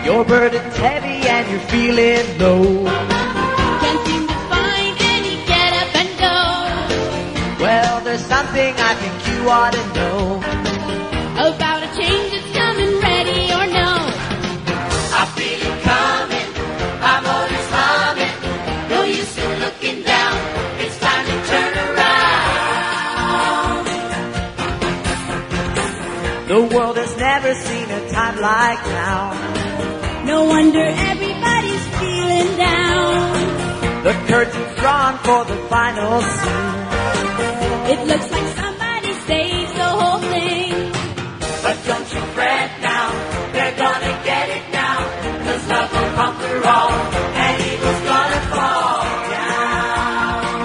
Your burden's heavy and you're feeling low. Can't seem to find any get up and go. Well, there's something I think you ought to know About a change that's coming, ready or no. I feel it coming, my motor's humming. No use in looking down, it's time to turn around. The world has never seen a time like now. No wonder everybody's feeling down. The curtain's drawn for the final scene. It looks like somebody saves the whole thing. But don't you fret now, they're gonna get it now. 'Cause love will conquer all, and evil's gonna fall down.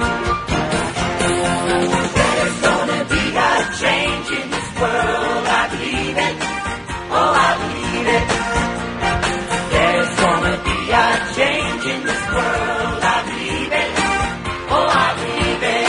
There's gonna be a change in this world, I believe it. Oh, I believe it. There's gonna be a change in this world, I believe it. Oh, I believe it.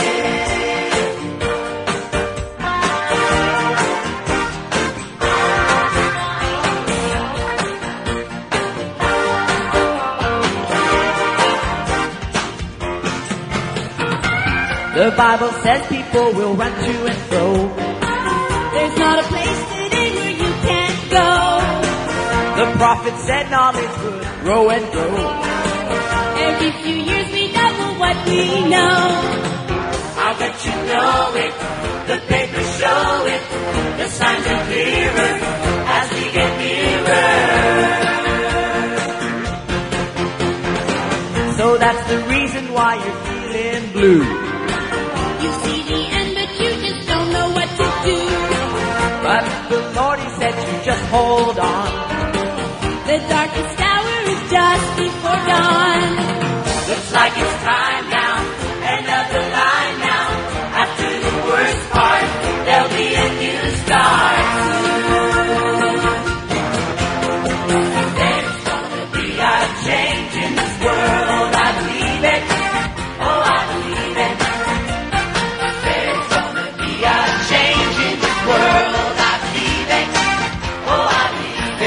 The Bible says people will run to and fro. There's not a place today where you can't go. The prophet said knowledge would grow and grow. Every few years we double what we know. I'll bet you know it, the papers show it, the signs are clearer as we get nearer. So that's the reason why you're feeling blue. You see the end, but you just don't know what to do. But the Lord, He said you just hold on. The darkest hour is just before dawn. Looks like it's time now, end of the line now. After the worst part, there'll be a new start. There's gonna be a change in this world, I believe it. Oh, I believe it. There's gonna be a change in this world, I believe it. Oh, I believe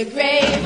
the grave.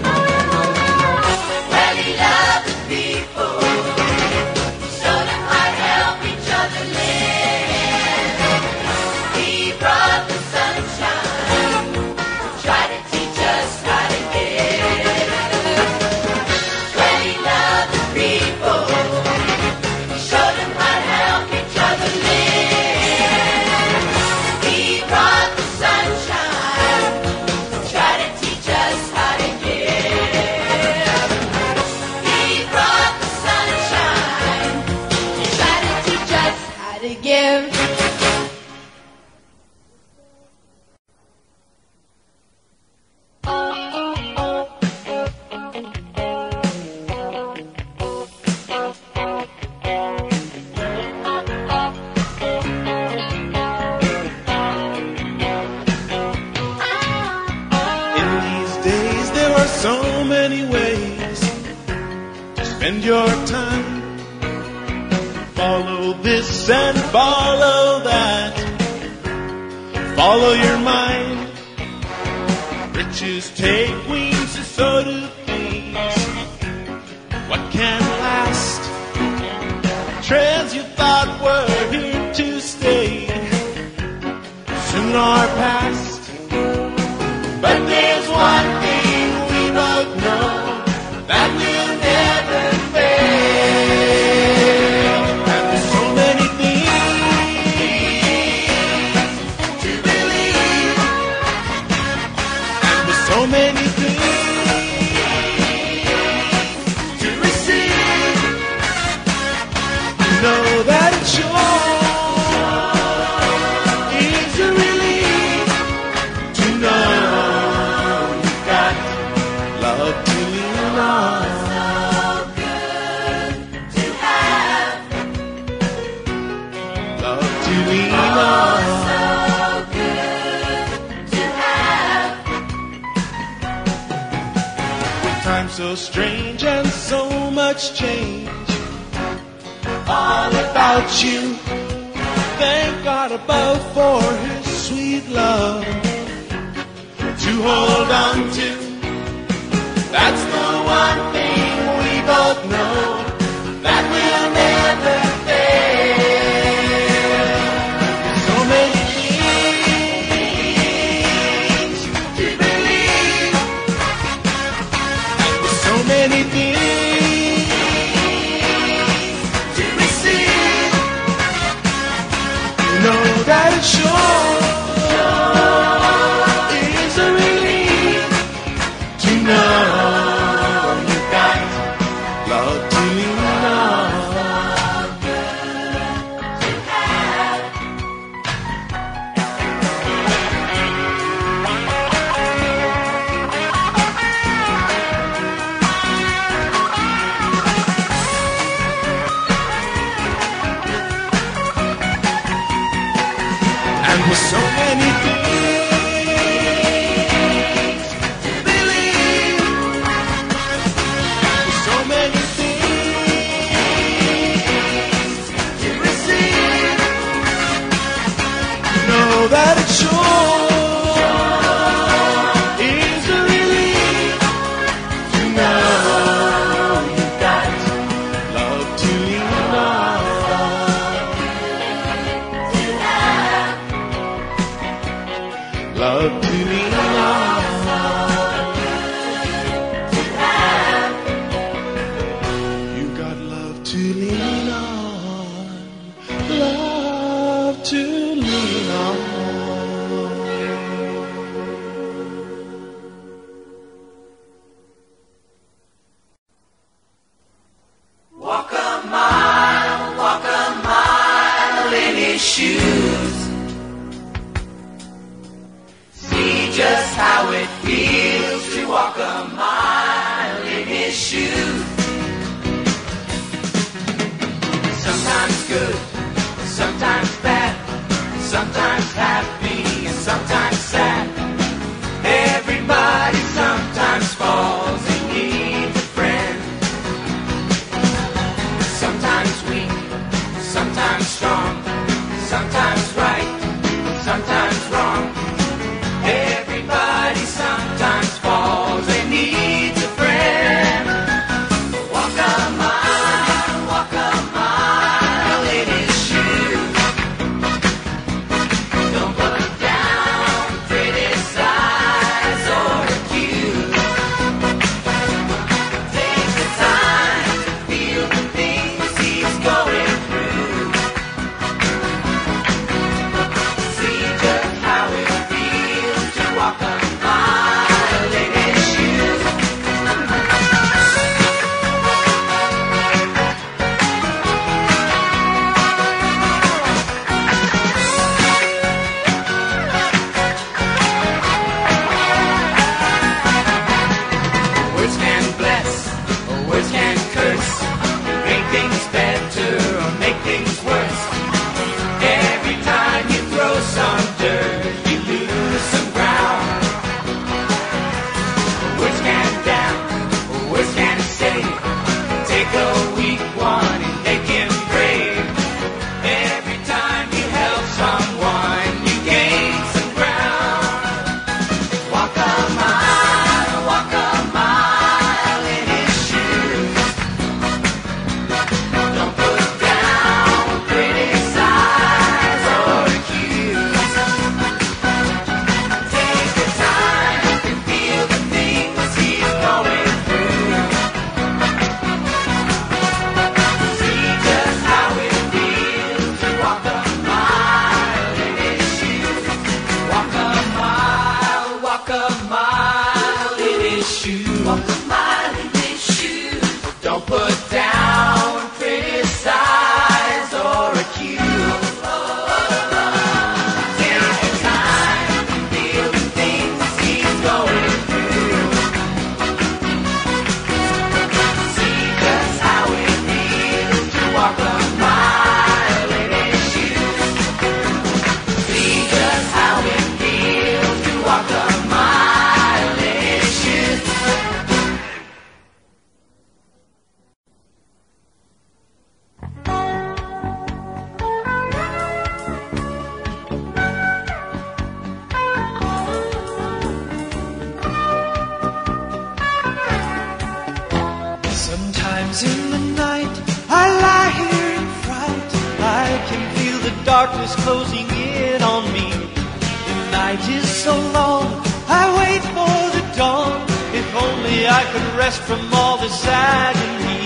Well, he loved the people, showed them how to help each other live. He brought the sunshine, tried to teach us how to give. Well, he loved the people, showed them how to help each other live. He brought the sunshine, tried to teach us how to give. He brought the sunshine, Tried to teach us how to give. In these days there are so many ways to spend your time. Follow this and follow that. Follow your mind. Riches take wings and so do things. What can last? Trends you thought were here to stay soon are past. But there's one thing we both know that will never fail. And there's so many things to believe. And there's so many things to receive. You know that it sure is a relief to know you've got love to lean on. to have Love to lean on. to have. With times so strange and so much change, all about you. Thank God above for His sweet love to hold on to. That's the one thing we both know that will never fail. So many things to believe, and there's so many things to receive. You know that it sure is a relief to know you've got love to lean on. And with so many things to believe, with so many things to receive, know that it sure is a relief to know you've got love to lean on. Love to lean on. You got love to lean on. Love to lean on. Walk a mile in his shoes. See just how it feels to walk a mile in his shoes. Sometimes good, sometimes bad, sometimes happy and sometimes sad. Everybody sometimes falls and needs a friend. Sometimes weak, sometimes strong, sometimes right, sometimes wrong. Everybody sometimes falls. darkness closing in on me. The night is so long, I wait for the dawn. If only I could rest from all this agony.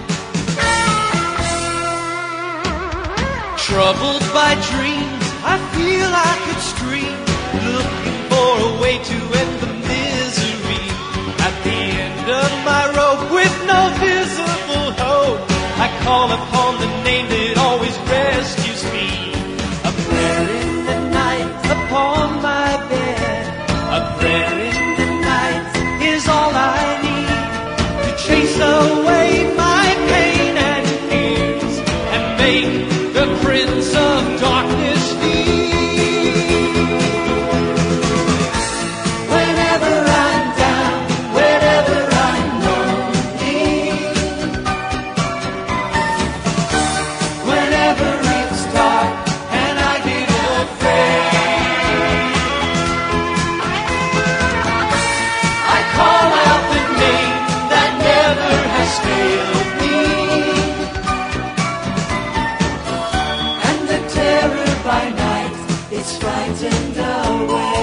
Troubled by dreams, I feel I could scream, looking for a way to end the misery. At the end of my rope, with no visible hope, I call upon the name that always rescues me. A prayer in the night upon my bed, a prayer in the night is all I need to chase away my pain and fears and make the Prince of Darkness leave. Whenever I'm down, whenever I'm lonely, whenever it's dark and I get afraid, I call out the name that never has failed me. Terror by night, it's frightened away.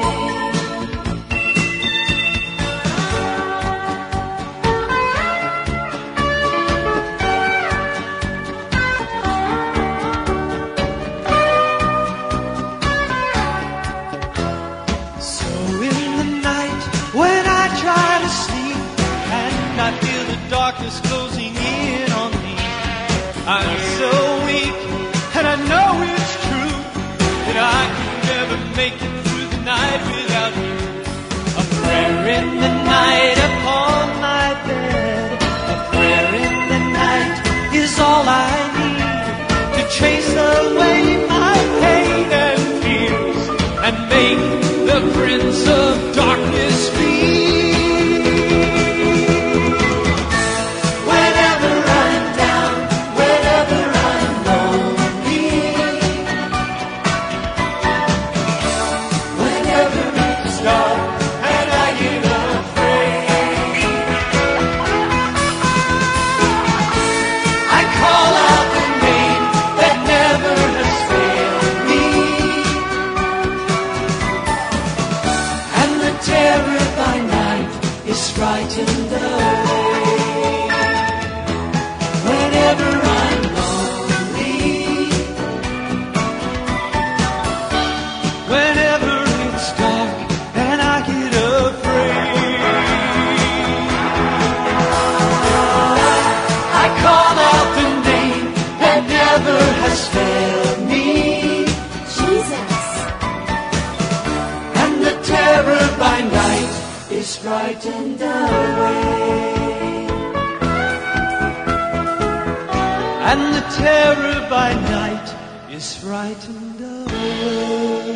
So in the night, when I try to sleep, and I feel the darkness closing in on me, I'm so weak, and I know it's true that I can never make it through the night without you. A prayer in the night upon my bed, a prayer in the night is all I need to chase away my pain and fears and make the Prince of Darkness leave. Frightened away. Whenever I'm lonely, whenever it's dark and I get afraid, I call out the name that never has failed me, Jesus. And the terror by night is frightened away. And the terror by night is frightened away.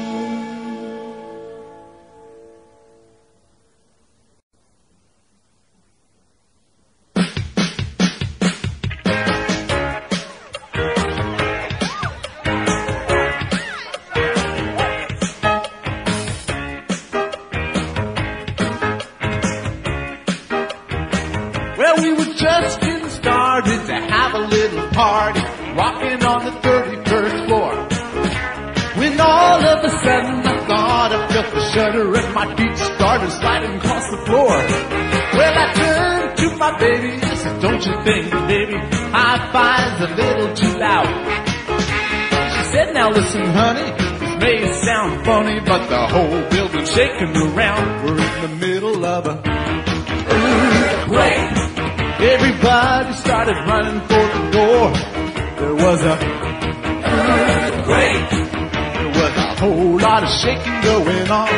We were just getting started to have a little party, rocking on the 31st floor. When all of a sudden I thought I felt the shudder and my feet started sliding across the floor. Well, I turned to my baby and said, don't you think, baby, high five's a little too loud? She said, now listen, honey, this may sound funny, but the whole building's shaking around. We're in the middle of a earthquake. Everybody started running for the door. There was a earthquake. There was a whole lot of shaking going on.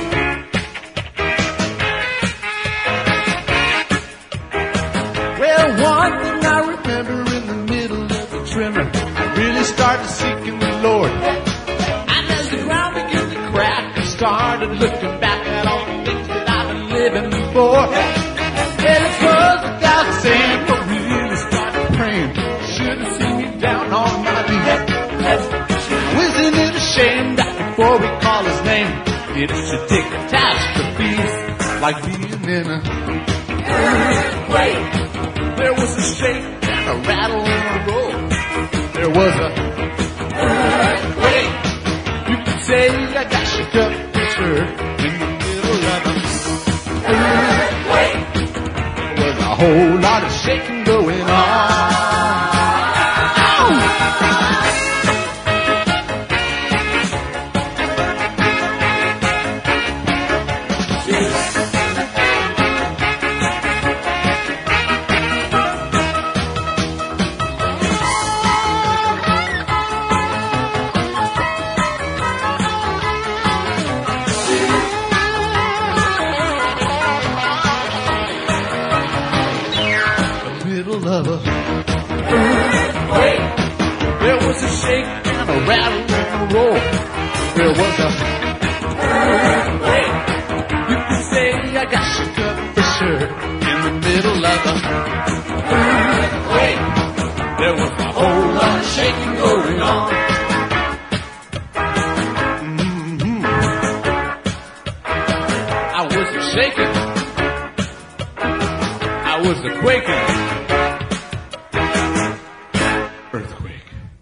Well, one thing I remember in the middle of the tremor, I really started seeking the Lord. And as the ground began to crack, I started looking back at all the things that I've been living for. And it was without saying, but really started praying. Should have seen me down on my knees. Wasn't it a shame that before we call his name, it should take catastrophes like being in a earthquake? There was a shake and a rattle and a roll. There was a earthquake. I got shook up and stirred in the middle of the earthquake. There was a whole lot of shaking going on. Rattle and a roar. There was a earthquake. You could say I got shook up for sure in the middle of the earthquake. There was a whole lot of shaking going on. I wasn't shaking. I was a quaking. Earthquake.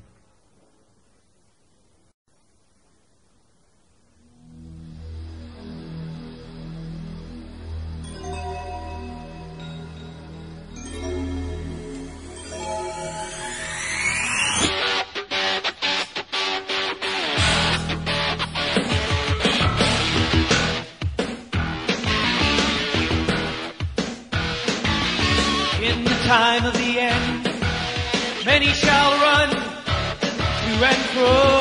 Time of the end, many shall run to and fro.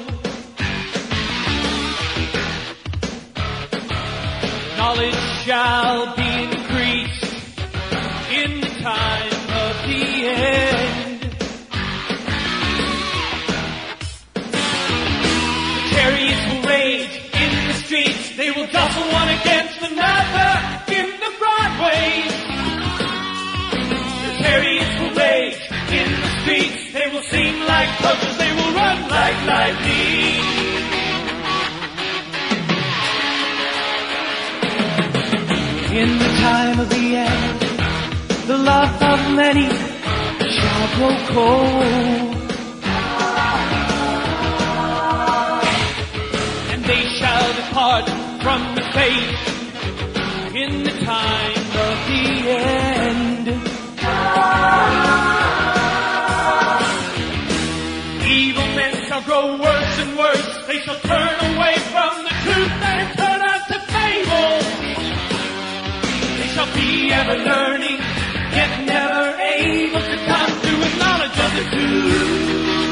Knowledge shall be increased in the time of the end. The chariots will rage in the streets, they will tussle one against another in the broadways. Chariots will rage in the streets. They will seem like puzzles. They will run like lightning. In the time of the end, the love of many shall grow cold, and they shall depart from the faith. In the time of the end, evil men shall grow worse and worse. They shall turn away from the truth and turn out to fable. They shall be ever learning, yet never able to come to a knowledge of the truth.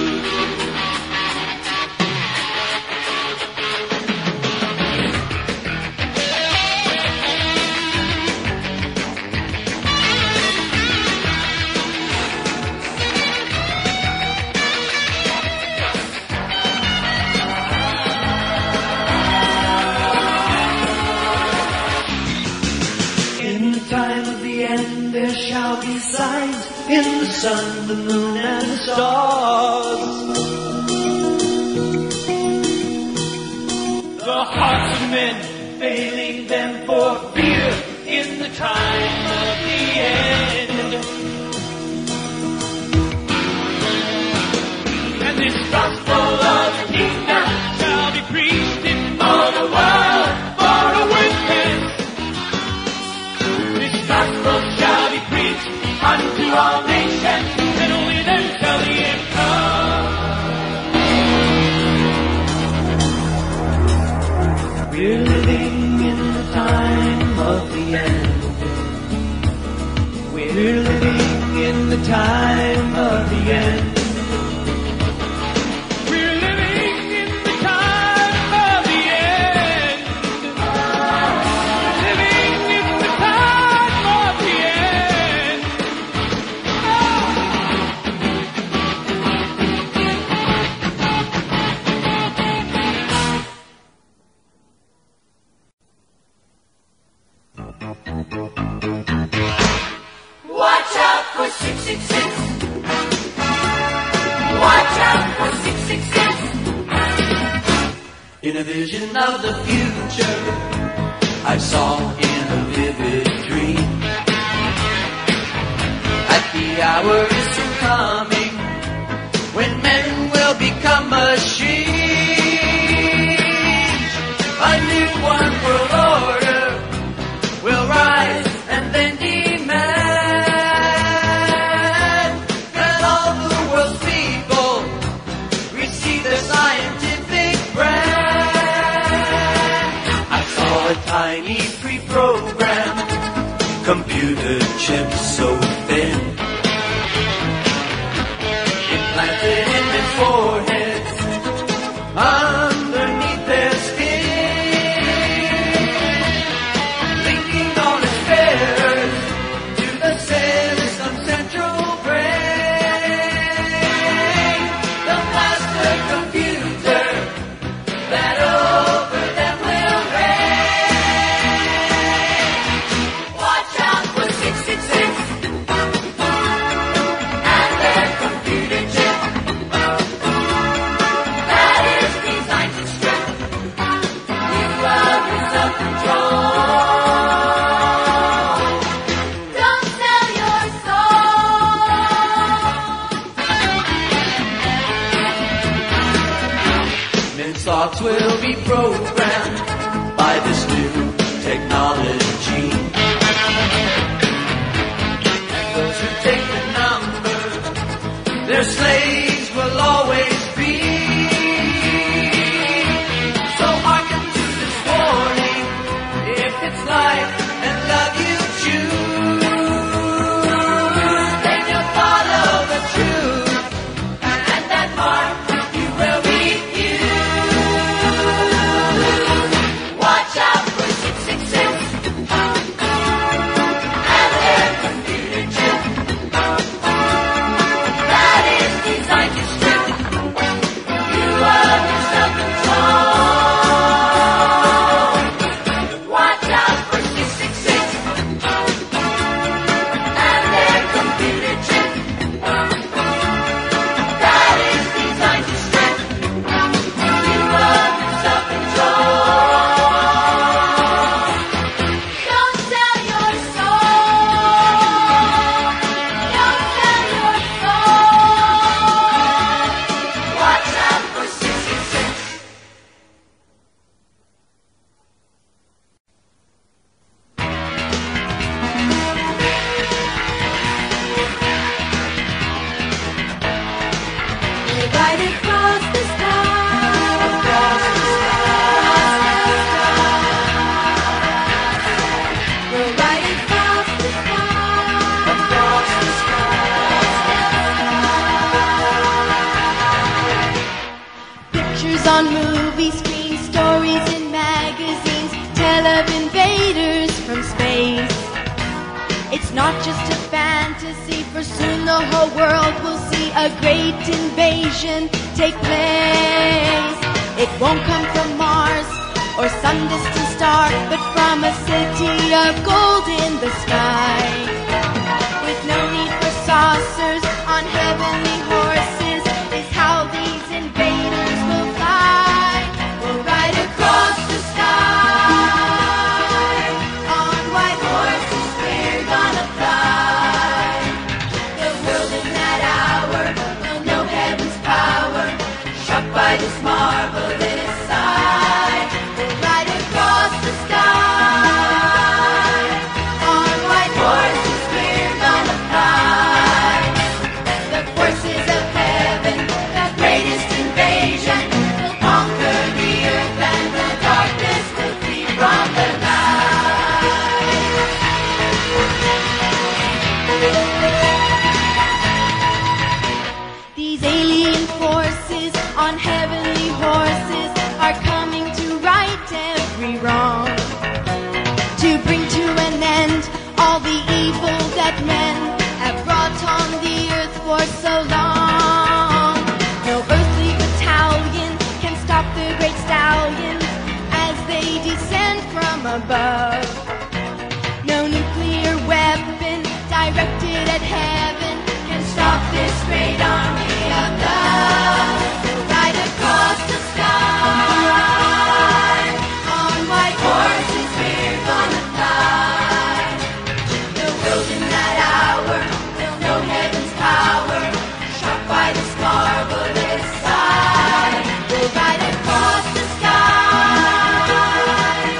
There shall be signs in the sun, the moon, and the stars. The hearts of men failing them for fear in the time of the end. And this gospel of the kingdom shall be preached in all the world for a witness. This gospel shall be preached unto all nations, and only then shall the end come. We're living in the time of the end. We're living in the time of the end. We're living in the time of the end. Living in the time of the end. Watch out for 666. Watch out for 666. In a vision of the future, I saw in a vivid dream that the hour is soon coming when men will become machines. one world order will rise and then demand that all the world's people receive their scientific brand. I saw a tiny pre-programmed computer chip so thin, implanted in their foreheads, underneath their skin, linking all its bearers to the system central brain, the master computer that over them will reign. Watch out for 666 and their computer chip that is designed to strip you of your self-control. Don't sell your soul. Men's thoughts will be programmed by this new technology. And those who take the number, their slaves will always be. So hearken to this warning, if it's life and love you choose, then you'll follow the truth, and that mark you will refuse. Watch out for 666 and their computer chip that is designed to strip you of your self-control. Watch out for 666 and their computer chip that is designed to strip you of your self-control. Don't sell your soul. Don't sell your soul. Watch out for 666. Right across the sky. Across the We're right across the sky. across the Pictures on movie screens, stories in magazines tell of invaders from space. It's not just a fantasy, for soon the whole world will see a great invasion take place. It won't come from Mars or some distant star, but from a city of gold in the sky. With no need for saucers on heavenly horses is how these invaders will fly. We'll ride across the sky on white horses. We're gonna fly. The world in that hour will know heaven's power, struck by this marvelous sight. We'll ride across the sky on white horses. We're gonna fly. The forces of heaven, the greatest invasion, will conquer the earth and the darkness will flee from the night. These alien forces on heavenly horses are coming to right every wrong, to bring to an end all the evil that men have brought on the earth for so long. No earthly battalion can stop the great stallions as they descend from above. No nuclear weapon directed at heaven can stop this great army of love. We'll ride across the sky on white horses. We're gonna fly. The world in that hour will know heaven's power, struck by this marvelous sight. We'll ride across the sky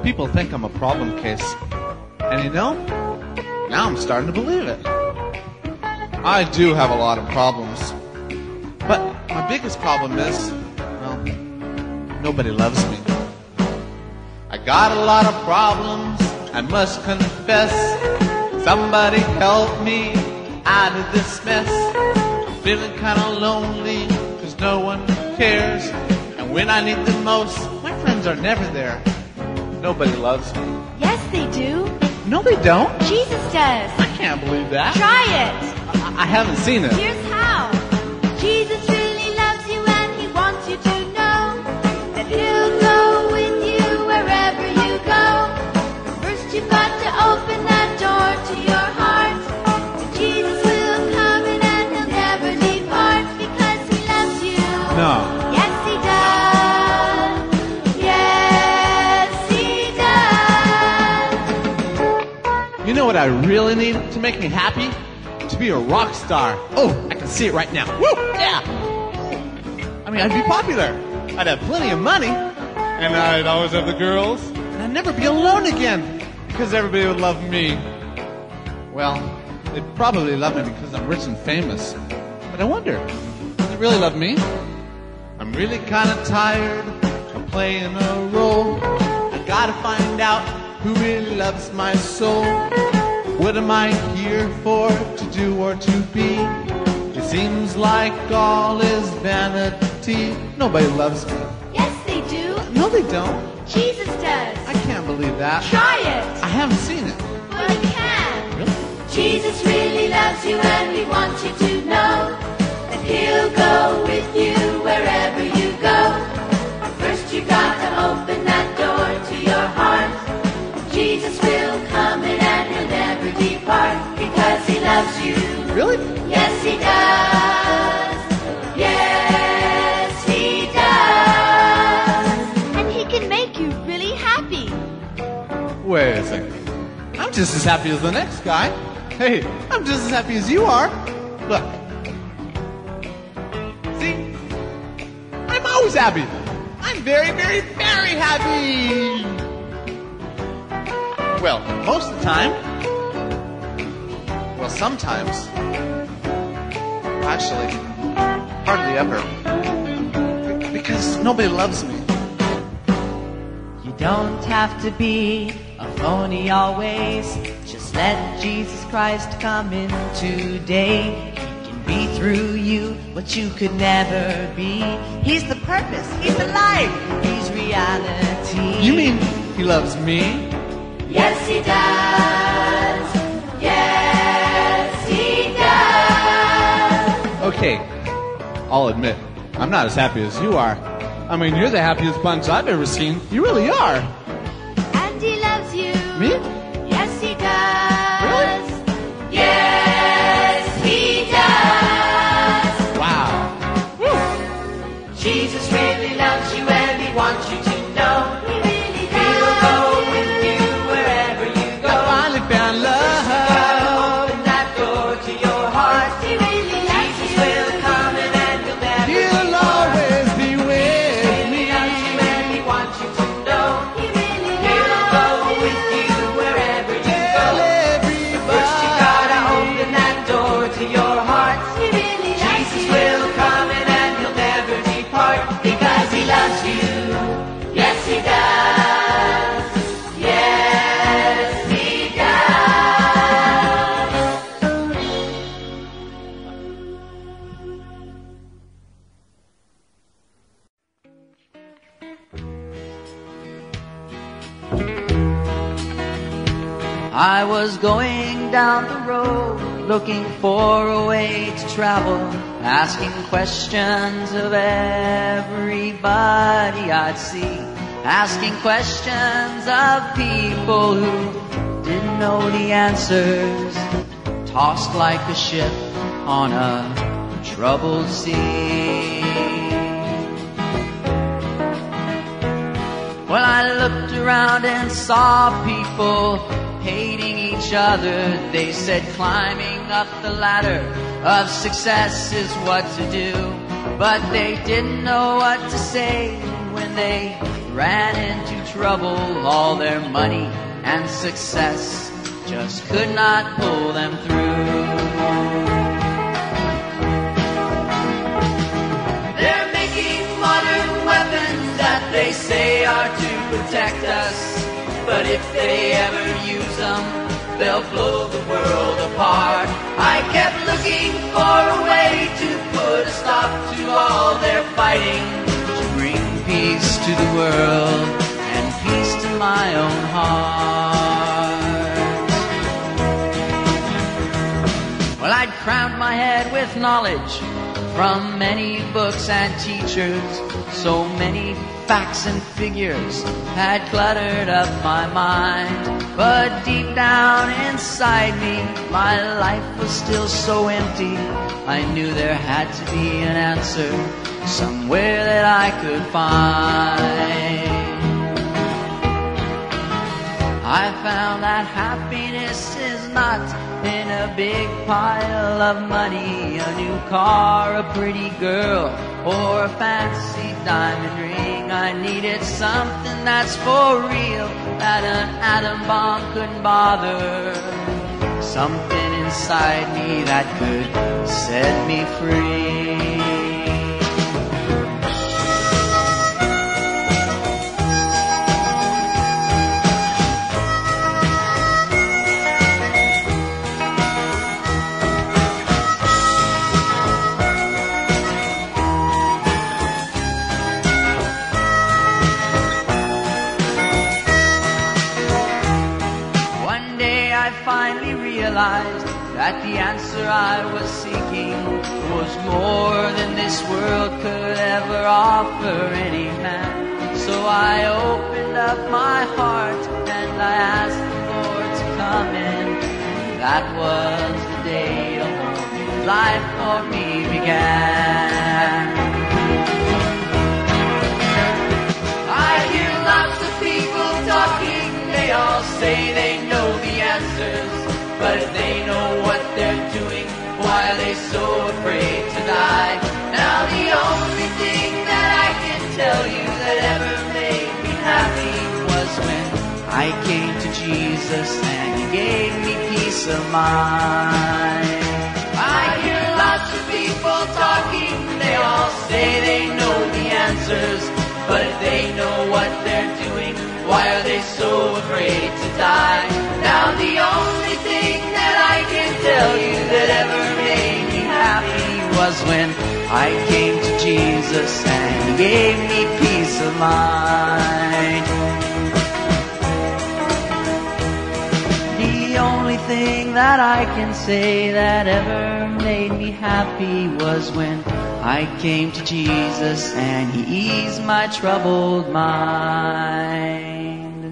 People think I'm a problem case. And you know, now I'm starting to believe it. I do have a lot of problems. But my biggest problem is, well, nobody loves me. I got a lot of problems, I must confess. Somebody help me out of this mess. I'm feeling kind of lonely, cause no one cares. And when I need them most, my friends are never there. Nobody loves me. Yes, they do. No, they don't. Jesus does. I can't believe that. Try it. I haven't seen it. Here's how. Jesus really loves you and he wants you to know that he'll go with you wherever you go. First you've got to open that door to your heart. And Jesus will come in and he'll never depart because he loves you. No. Yes, he does. Yes, he does. You know what I really need to make me happy? To be a rock star. Oh, I can see it right now. Woo! Yeah! I mean, I'd be popular. I'd have plenty of money. And I'd always have the girls. And I'd never be alone again. Because everybody would love me. Well, they'd probably love me because I'm rich and famous. But I wonder, do they really love me? I'm really kind of tired of playing a role. I gotta find out who really loves my soul. What am I here for, to do or to be? It seems like all is vanity. Nobody loves me. Yes, they do. No, they don't. Jesus does. I can't believe that. Try it. I haven't seen it. Well, you can. Really? Jesus really loves you and he wants you to know that he'll go with you wherever you go. First you got to open that door to your heart. Jesus will come in and he'll never depart because he loves you. Really? Yes, he does. Yes, he does. And he can make you really happy. Wait a second. I'm just as happy as the next guy. Hey, I'm just as happy as you are. Look. See? I'm always happy. I'm very, very, very happy. Well, most of the time. Well, sometimes. Actually, hardly ever. Because nobody loves me. You don't have to be a phony always. Just let Jesus Christ come in today. He can be through you what you could never be. He's the purpose, he's the life, he's reality. You mean he loves me? Yes, he does. Yes, he does. Okay, I'll admit, I'm not as happy as you are. I mean, you're the happiest bunch I've ever seen. You really are. And he loves you. Me? Yes, he does. Really? Yes, he does. Wow. Jesus really loves you and he wants you to know. He really does. He'll go with you wherever you I go. finally found love. Open that door to your heart. He really loves Jesus will come in and he'll never He'll always be with me. loves you and he wants you to know. He really He'll go with you wherever you Tell go. everybody. First you gotta open that door to your heart. He really Jesus will come in and he'll never depart because he loves you. Yes, he does. Yes, he I was going down the road looking for a way to travel, asking questions of everybody I'd see, asking questions of people who didn't know the answers, tossed like a ship on a troubled sea. Well, I looked around and saw people hating each other. They said climbing up the ladder of success is what to do, but they didn't know what to say when they ran into trouble. All their money and success just could not pull them through. They're making modern weapons that they say are to protect us, but if they ever use them, they'll blow the world apart. I kept looking for a way to put a stop to all their fighting, to bring peace to the world and peace to my own heart. Well, I'd crowned my head with knowledge from many books and teachers. So many facts and figures had cluttered up my mind. But deep down inside me, my life was still so empty. I knew there had to be an answer somewhere that I could find. I found that happiness is not in a big pile of money, a new car, a pretty girl, or a fancy diamond ring. I needed something that's for real, that an atom bomb couldn't bother. Something inside me that could set me free. Finally realized that the answer I was seeking was more than this world could ever offer any man. So I opened up my heart and I asked the Lord to come in. That was the day a whole new life for me began. I hear lots of people talking, they all say they know the answers, but if they know what they're doing, why are they so afraid to die? Now the only thing that I can tell you that ever made me happy was when I came to Jesus and He gave me peace of mind. I hear lots of people talking, they all say they know the answers, but if they know what they're doing, why are they so afraid to die? Now the only thing that I can tell you that ever made me happy was when I came to Jesus and He gave me peace of mind. The only thing that I can say that ever made me happy was when I came to Jesus and He eased my troubled mind.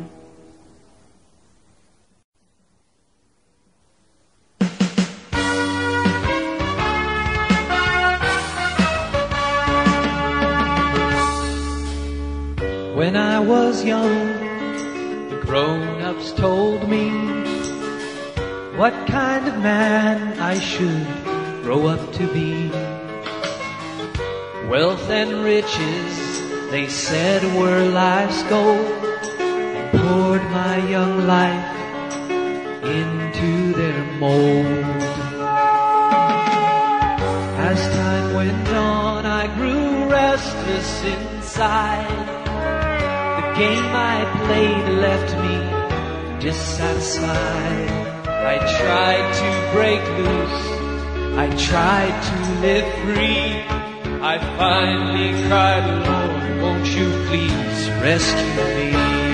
When I was young, the grown-ups told me what kind of man I should grow up to be. Wealth and riches, they said, were life's goal, and poured my young life into their mold. As time went on, I grew restless inside. The game I played left me dissatisfied. I tried to break loose, I tried to live free. I finally cried, Lord, won't you please rescue me?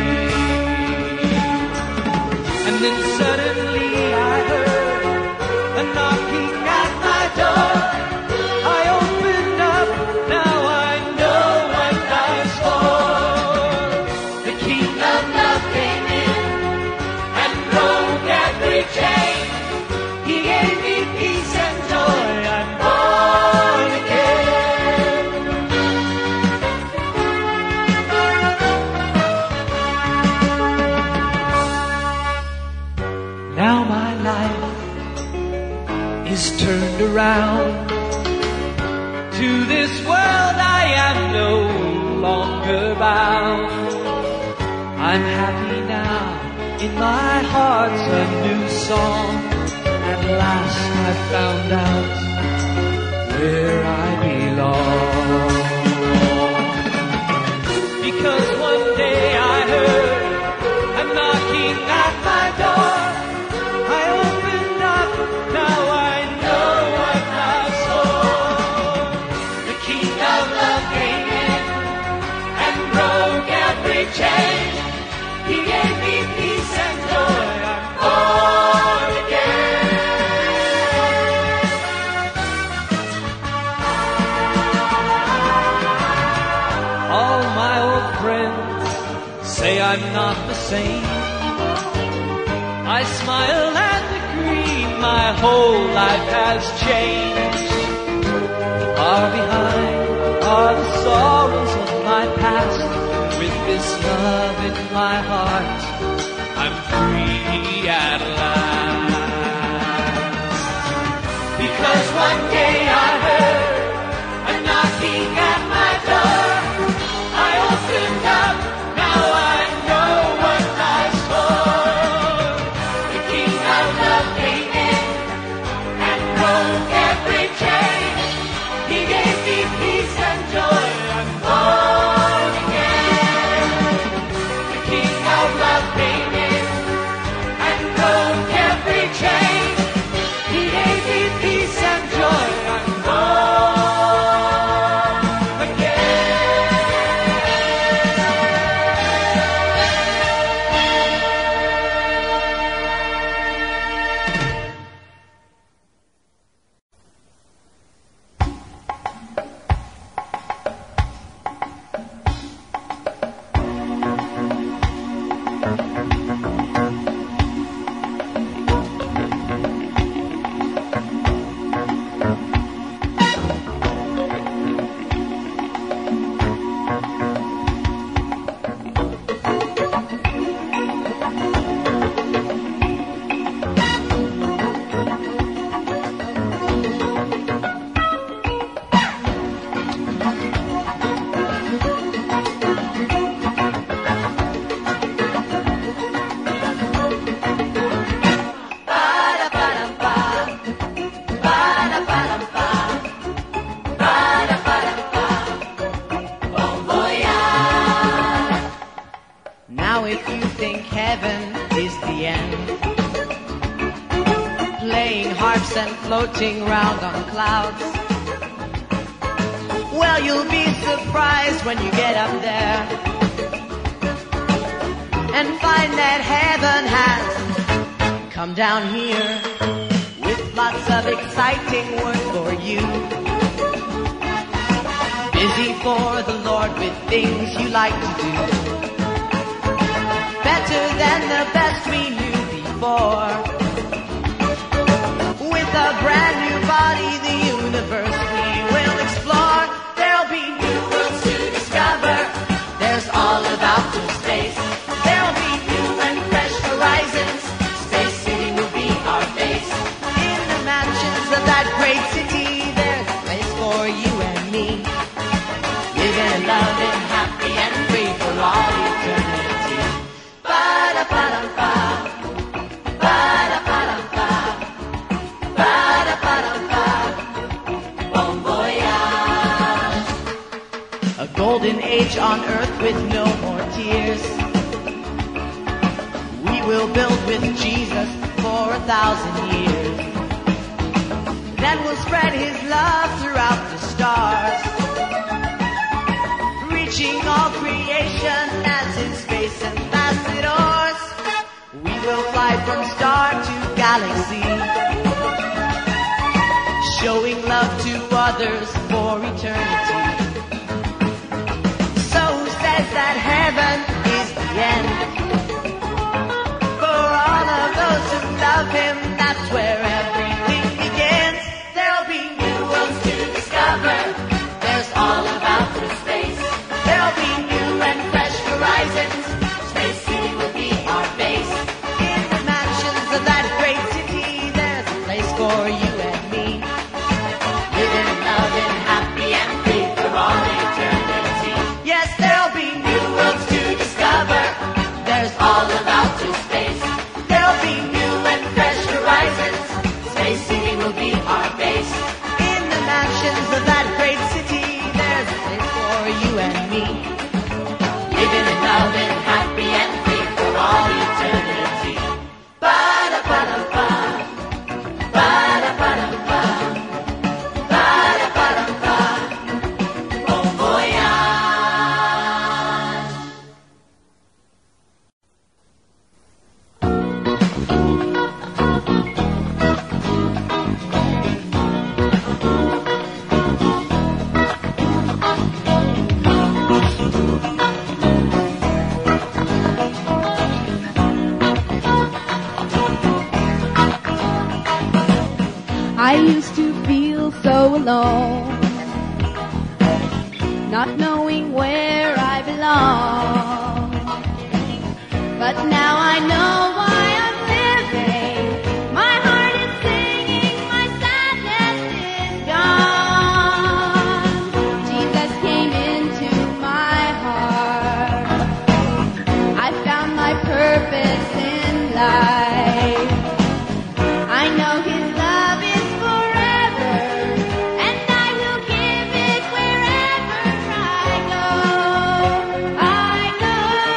And then suddenly I heard a knocking at my door. I opened up, now I know what life's for. The King of Love came in and broke every chain. He gave me peace and joy, I'm born again. Now my life is turned around. To this world I am no longer bound. I'm happy now, in my heart's a new song. At last I found out where I belong. Because one day I heard a knocking at my door. I opened up, now I know what God's for. The King of Love came in and broke every chain. He gave me peace and joy. I'm born again. All my old friends say I'm not the same. I smile and agree, my whole life has changed. Far behind are the sorrows of my past. With this love in my heart, I'm free at last. Because one day I heard a knocking at my door. I opened up, now I know what life's for. The King of Love came in and broke every chain. He gave me peace and joy. I'm born again. The King of Love came in and broke every chain. He gave me peace and joy. I'm born again. Now if you think heaven is the end, playing harps and floating round on clouds, well, you'll be surprised when you get up there and find that heaven has come down here with lots of exciting work for you. Busy for the Lord with things you like to do, better than the best we knew before. With a brand new body, the universe we will explore. There'll be new worlds to discover. There's all about new space. There'll be new and fresh horizons. Space City will be our base. In the mansions of that great city, there's a place for you and me. Living, loving, happy and free for all eternity. Ba-da-ba-dum-ba, ba-da-ba-dum-ba, ba-da-ba-dum-ba, bon voyage. A golden age on earth with no more tears. We will build with Jesus for 1,000 years. Then we'll spread His love throughout the stars, reaching all creation as His space ambassadors. We will fly from star to galaxy, showing love to others for eternity. So who says that heaven is the end? For all of those who love Him, that's where everything begins. There'll be new worlds to discover. There's all about the space. There'll be new and fresh horizons. Space City will be our base. In the mansions of that great city, there's a place for you and me. Living, loving, happy and free for all eternity. Yes, there'll be new worlds to discover. I used to feel so alone, not knowing where I belong. But now I know why I'm living. My heart is singing, my sadness is gone. Jesus came into my heart. I found my purpose in life. I know His love is forever, and I will give it wherever I go. I go.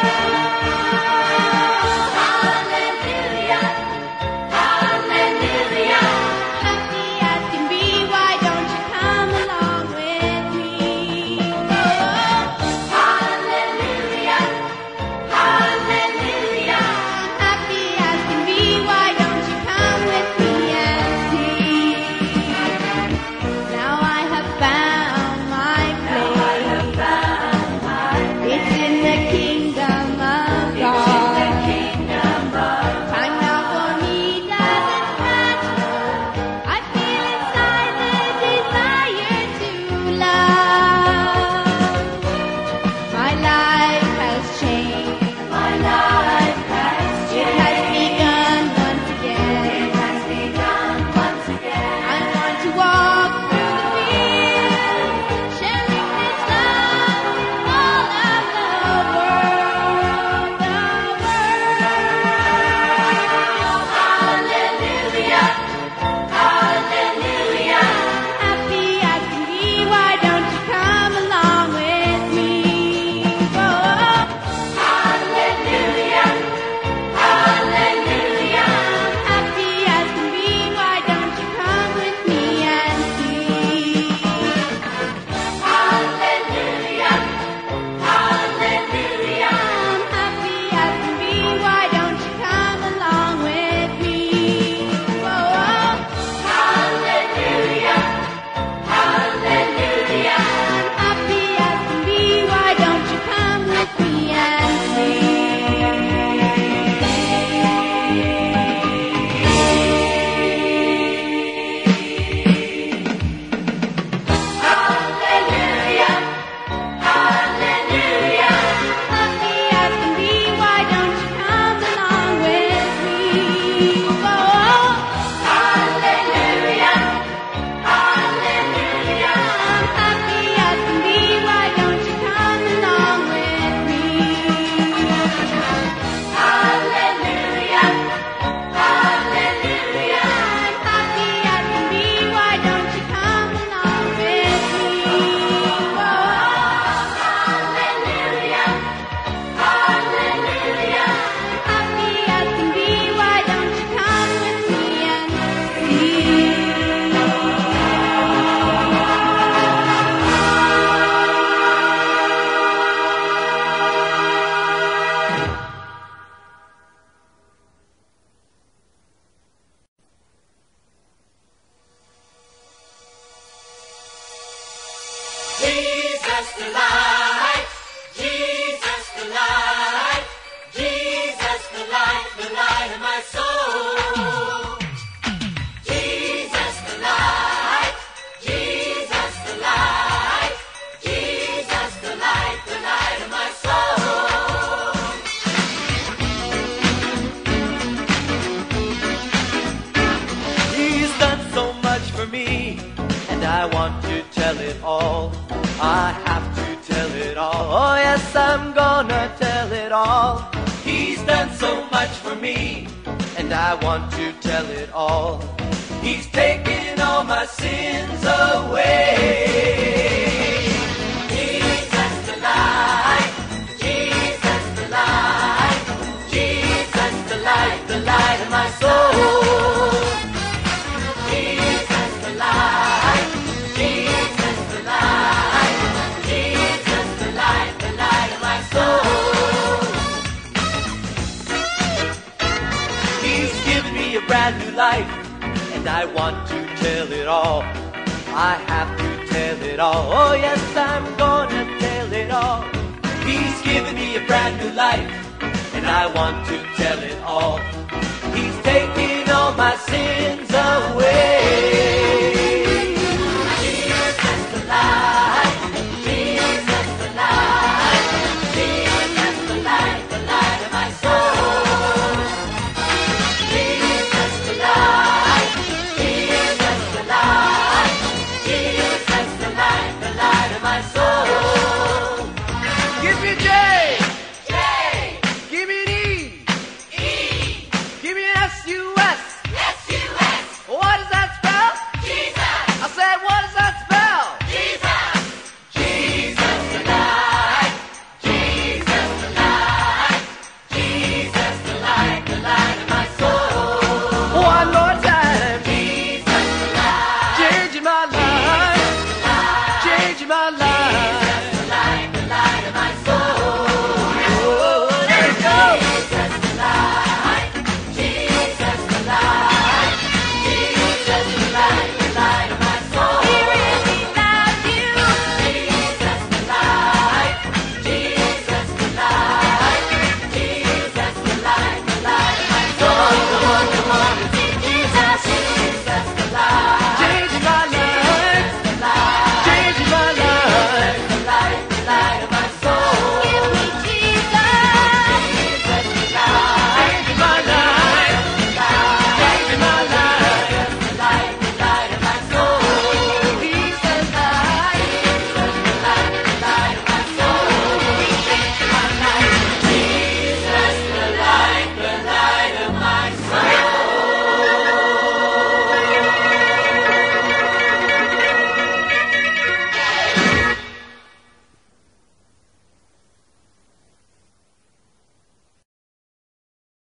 Hallelujah, hallelujah. Happy as can be, why don't you come along with me? Oh, hallelujah, hallelujah. Happy as can be, why don't you come with me and see? Now I have found my place. It's in the kingdom of God. Time now for me doesn't matter. I feel inside the desire to love. My life has changed. My life has changed. It has begun once again. It has begun once again. I want to walk through the field, sharing His love with all of the world. Hallelujah, hallelujah. Happy as can be, why don't you come along with me? Oh, hallelujah, hallelujah. Happy as can be, why don't you come with me and see? Hallelujah, hallelujah. Happy as can be, why don't you come along with me? Oh, hallelujah, hallelujah. Happy as can be, why don't you come with me and see? Hallelujah, hallelujah. Happy as can be, why don't you come along with me? Oh, hallelujah, hallelujah. Happy as can be, why don't you come along with me? Hallelujah, hallelujah. Happy as can be, why don't you come along with me? Oh, hallelujah, hallelujah. Happy as can be, why don't you come with me and see? Jesus the light, Jesus the light, Jesus the light of my soul. Jesus the light, Jesus the light, Jesus the light of my soul. He's done so much for me, and I want to tell it all. I have to tell it all. Oh yes, I'm gonna tell it all. He's done so much for me, and I want to tell it all. He's taken all my sins away. Jesus the light, Jesus the light, Jesus the light of my soul. Jesus the light, Jesus the light, Jesus the light of my soul. He's given me a brand new life, and I want to tell it all. I have to tell it all. Oh yes, I'm gonna tell it all. He's given me a brand new life, and I want to tell it all. He's taken all my sins away.